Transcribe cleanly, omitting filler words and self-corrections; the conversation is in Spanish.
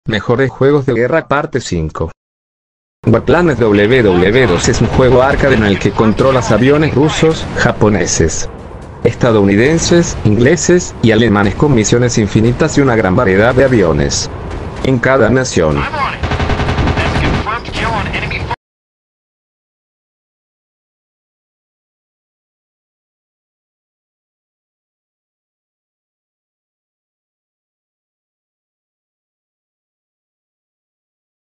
Mejores juegos de guerra parte 5. Warplanes WW2 es un juego arcade en el que controlas aviones rusos, japoneses, estadounidenses, ingleses y alemanes con misiones infinitas y una gran variedad de aviones. En cada nación,